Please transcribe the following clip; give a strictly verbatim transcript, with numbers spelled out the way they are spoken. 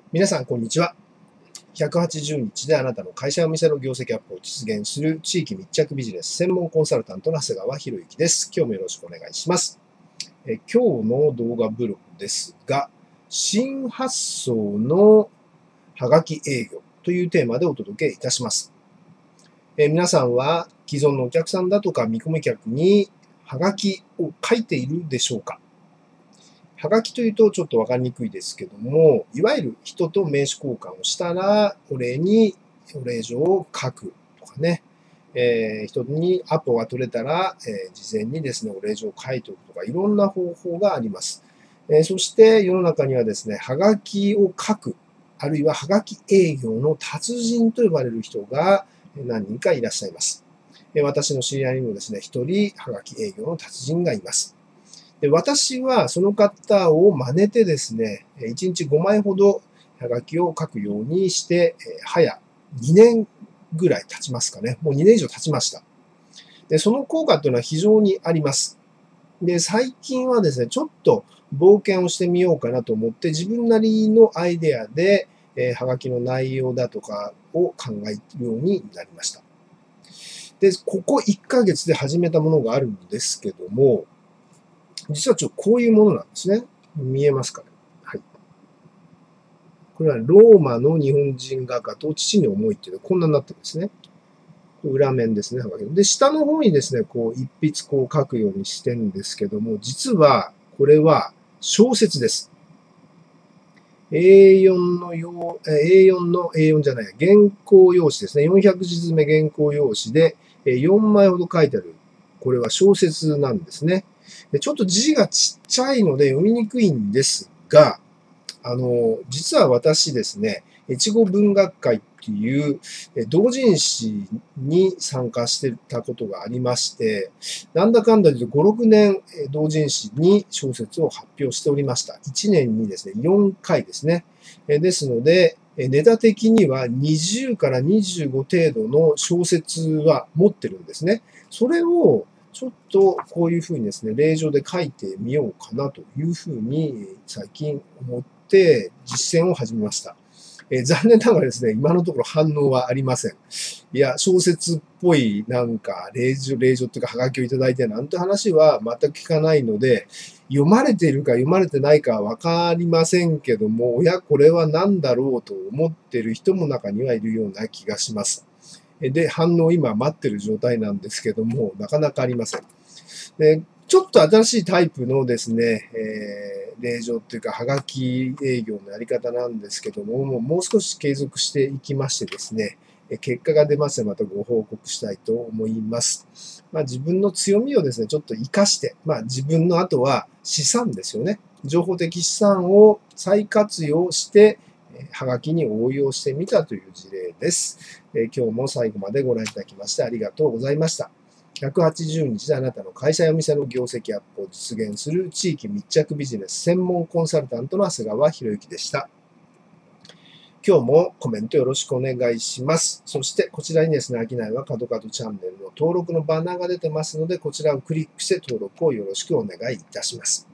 皆さん、こんにちは。ひゃくはちじゅうにちであなたの会社やお店の業績アップを実現する地域密着ビジネス専門コンサルタントの長谷川博之です。今日もよろしくお願いします。え今日の動画ブログですが、新発想のハガキ営業というテーマでお届けいたします。え皆さんは既存のお客さんだとか見込み客にハガキを書いているでしょうか？はがきというとちょっとわかりにくいですけども、いわゆる人と名刺交換をしたら、お礼にお礼状を書くとかね、えー、人にアポが取れたら、えー、事前にですね、お礼状を書いておくとか、いろんな方法があります。えー、そして世の中にはですね、はがきを書く、あるいははがき営業の達人と呼ばれる人が何人かいらっしゃいます。えー、私の知り合いにもですね、一人はがき営業の達人がいます。で私はその方を真似てですね、いちにちごまいほどはがきを書くようにして、早にねんぐらい経ちますかね。もうにねん以上経ちました。で、その効果というのは非常にあります。で、最近はですね、ちょっと冒険をしてみようかなと思って、自分なりのアイデアで、えー、はがきの内容だとかを考えるようになりました。で、ここいっかげつで始めたものがあるんですけども、実はちょっとこういうものなんですね。見えますかね。はい。これはローマの日本人画家と父に思いっていうのはこんなになってるんですね。裏面ですね。で、下の方にですね、こう一筆こう書くようにしてるんですけども、実はこれは小説です。エーよん のよん、エーよん の エーよん じゃない、原稿用紙ですね。よんひゃくじつめ原稿用紙でよんまいほど書いてある。これは小説なんですね。でちょっと字がちっちゃいので読みにくいんですが、あの、実は私ですね、越後文学会っていう同人誌に参加してたことがありまして、なんだかんだでご、ろくねん同人誌に小説を発表しておりました。いちねんにですね、よんかいですね。ですので、ネタ的にはにじゅうからにじゅうご程度の小説は持ってるんですね。それをちょっとこういうふうにですね、例状で書いてみようかなというふうに最近思って実践を始めました。えー、残念ながらですね、今のところ反応はありません。いや、小説っぽいなんか例状、例状っていうかハガキをいただいてなんて話は全く聞かないので、読まれているか読まれてないかはわかりませんけども、おや、これは何だろうと思っている人も中にはいるような気がします。で、反応を今待ってる状態なんですけども、なかなかありません。で、ちょっと新しいタイプのですね、えー、令状っていうか、はがき営業のやり方なんですけども、もう少し継続していきましてですね、結果が出ましてまたご報告したいと思います。まあ、自分の強みをですね、ちょっと活かして、まあ、自分のあとは資産ですよね。情報的資産を再活用して、はがきに応用してみたという事例です。え今日も最後までご覧いただきましてありがとうございました。ひゃくはちじゅうにちであなたの会社やお店の業績アップを実現する地域密着ビジネス専門コンサルタントの長谷川博之でした。今日もコメントよろしくお願いします。そしてこちらにですね、商いは角々チャンネルの登録のバナーが出てますので、こちらをクリックして登録をよろしくお願いいたします。